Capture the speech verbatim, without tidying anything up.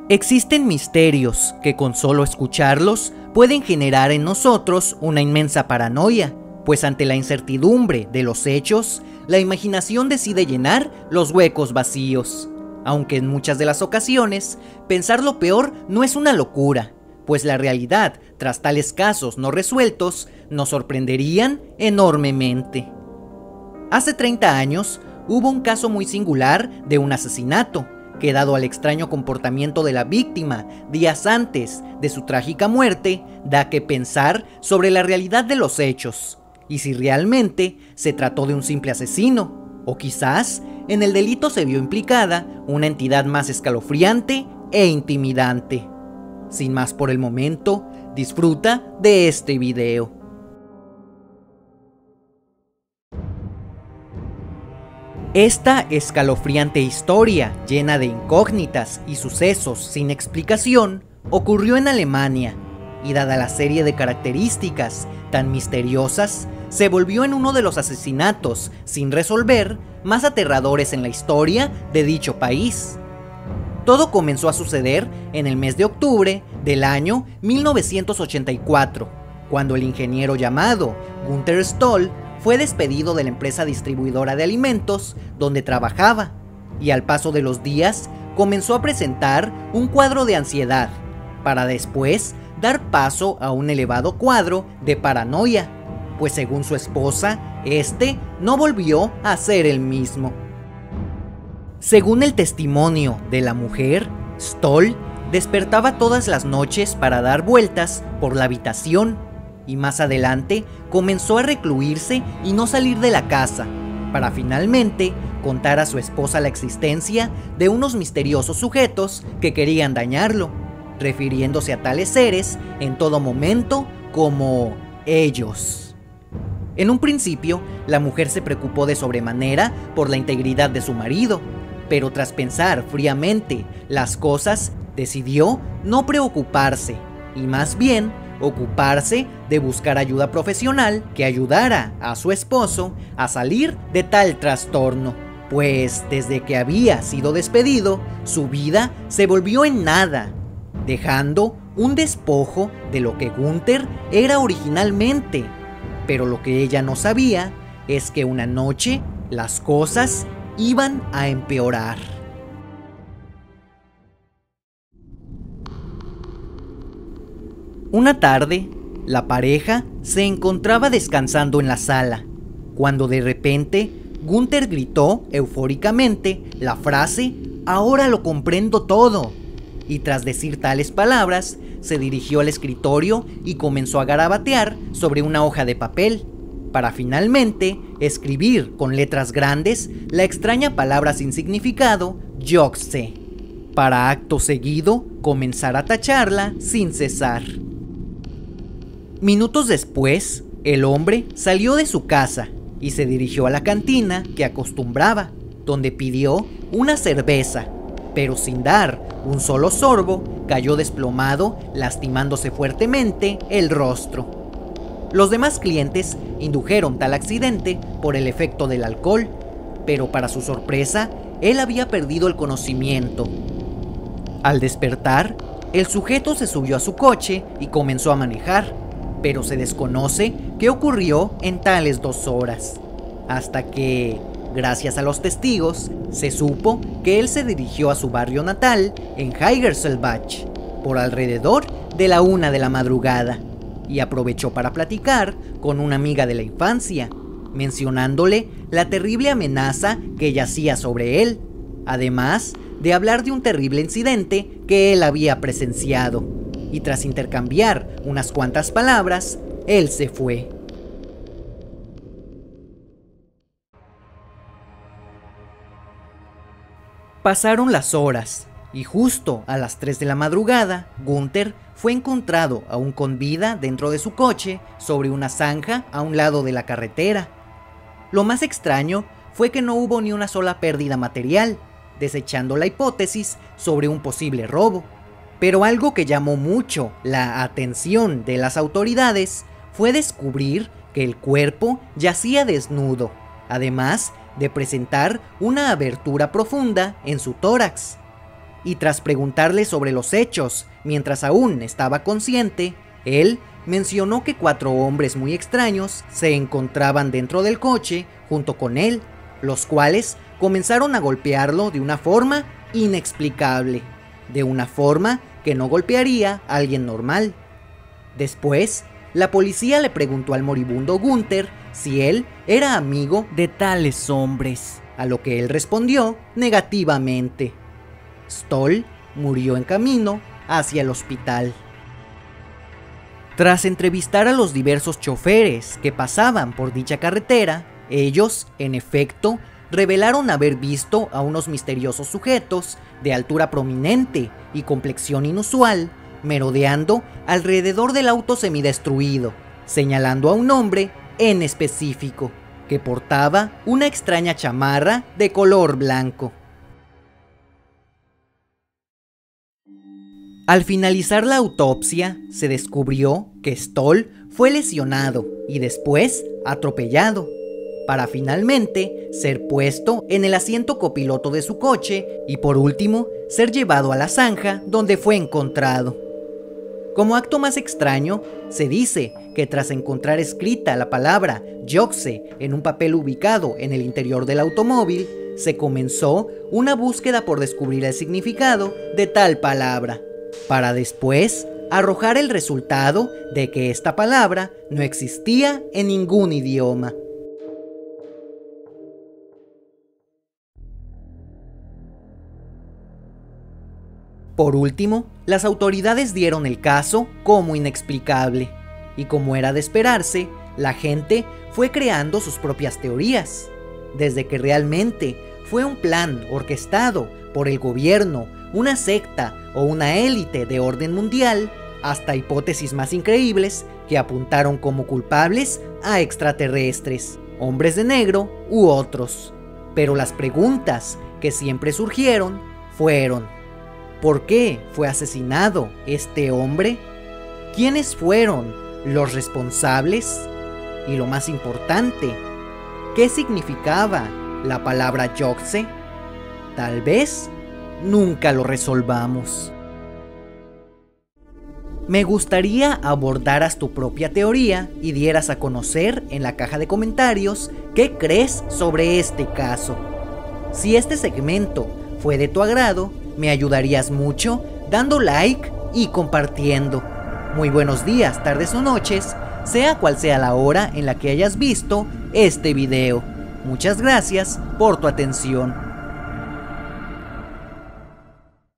Existen misterios que con solo escucharlos pueden generar en nosotros una inmensa paranoia, pues ante la incertidumbre de los hechos, la imaginación decide llenar los huecos vacíos. Aunque en muchas de las ocasiones, pensar lo peor no es una locura, pues la realidad, tras tales casos no resueltos, nos sorprenderían enormemente. Hace treinta años, hubo un caso muy singular de un asesinato, que dado al extraño comportamiento de la víctima días antes de su trágica muerte, da que pensar sobre la realidad de los hechos, y si realmente se trató de un simple asesino, o quizás en el delito se vio implicada una entidad más escalofriante e intimidante. Sin más por el momento, disfruta de este video. Esta escalofriante historia, llena de incógnitas y sucesos sin explicación, ocurrió en Alemania, y dada la serie de características tan misteriosas, se volvió en uno de los asesinatos sin resolver más aterradores en la historia de dicho país. Todo comenzó a suceder en el mes de octubre del año mil novecientos ochenta y cuatro, cuando el ingeniero llamado Günther Stoll fue despedido de la empresa distribuidora de alimentos donde trabajaba, y al paso de los días comenzó a presentar un cuadro de ansiedad, para después dar paso a un elevado cuadro de paranoia, pues según su esposa, este no volvió a ser el mismo. Según el testimonio de la mujer, Stoll despertaba todas las noches para dar vueltas por la habitación, y más adelante comenzó a recluirse y no salir de la casa, para finalmente contar a su esposa la existencia de unos misteriosos sujetos que querían dañarlo, refiriéndose a tales seres en todo momento como ellos. En un principio, la mujer se preocupó de sobremanera por la integridad de su marido, pero tras pensar fríamente las cosas, decidió no preocuparse y más bien ocuparse de buscar ayuda profesional que ayudara a su esposo a salir de tal trastorno, pues desde que había sido despedido, su vida se volvió en nada, dejando un despojo de lo que Günther era originalmente. Pero lo que ella no sabía es que una noche las cosas iban a empeorar. Una tarde, la pareja se encontraba descansando en la sala, cuando de repente Günther gritó eufóricamente la frase "Ahora lo comprendo todo", y tras decir tales palabras, se dirigió al escritorio y comenzó a garabatear sobre una hoja de papel, para finalmente escribir con letras grandes la extraña palabra sin significado "Yoxe", para acto seguido comenzar a tacharla sin cesar. Minutos después, el hombre salió de su casa y se dirigió a la cantina que acostumbraba, donde pidió una cerveza, pero sin dar un solo sorbo, cayó desplomado, lastimándose fuertemente el rostro. Los demás clientes indujeron tal accidente por el efecto del alcohol, pero para su sorpresa, él había perdido el conocimiento. Al despertar, el sujeto se subió a su coche y comenzó a manejar, pero se desconoce qué ocurrió en tales dos horas, hasta que, gracias a los testigos, se supo que él se dirigió a su barrio natal en Heigerselbach por alrededor de la una de la madrugada y aprovechó para platicar con una amiga de la infancia, mencionándole la terrible amenaza que yacía sobre él, además de hablar de un terrible incidente que él había presenciado, y tras intercambiar unas cuantas palabras, él se fue. Pasaron las horas, y justo a las tres de la madrugada, Günther fue encontrado aún con vida dentro de su coche sobre una zanja a un lado de la carretera. Lo más extraño fue que no hubo ni una sola pérdida material, desechando la hipótesis sobre un posible robo. Pero algo que llamó mucho la atención de las autoridades fue descubrir que el cuerpo yacía desnudo, además de presentar una abertura profunda en su tórax. y tras preguntarle sobre los hechos, mientras aún estaba consciente, él mencionó que cuatro hombres muy extraños se encontraban dentro del coche junto con él, los cuales comenzaron a golpearlo de una forma inexplicable, de una forma que no golpearía a alguien normal. Después, la policía le preguntó al moribundo Gunther si él era amigo de tales hombres, a lo que él respondió negativamente. Stoll murió en camino hacia el hospital. Tras entrevistar a los diversos choferes que pasaban por dicha carretera, ellos, en efecto, revelaron haber visto a unos misteriosos sujetos de altura prominente y complexión inusual merodeando alrededor del auto semidestruido, señalando a un hombre en específico, que portaba una extraña chamarra de color blanco. Al finalizar la autopsia, se descubrió que Stoll fue lesionado y después atropellado, para finalmente ser puesto en el asiento copiloto de su coche y por último ser llevado a la zanja donde fue encontrado. Como acto más extraño, se dice que tras encontrar escrita la palabra Yoxe en un papel ubicado en el interior del automóvil, se comenzó una búsqueda por descubrir el significado de tal palabra, para después arrojar el resultado de que esta palabra no existía en ningún idioma. Por último, las autoridades dieron el caso como inexplicable, y como era de esperarse, la gente fue creando sus propias teorías, desde que realmente fue un plan orquestado por el gobierno, una secta o una élite de orden mundial, hasta hipótesis más increíbles que apuntaron como culpables a extraterrestres, hombres de negro u otros. Pero las preguntas que siempre surgieron fueron: ¿por qué fue asesinado este hombre? ¿Quiénes fueron los responsables? Y lo más importante, ¿qué significaba la palabra Yoxe? Tal vez nunca lo resolvamos. Me gustaría abordaras tu propia teoría y dieras a conocer en la caja de comentarios qué crees sobre este caso. Si este segmento fue de tu agrado, me ayudarías mucho dando like y compartiendo. Muy buenos días, tardes o noches, sea cual sea la hora en la que hayas visto este video. Muchas gracias por tu atención.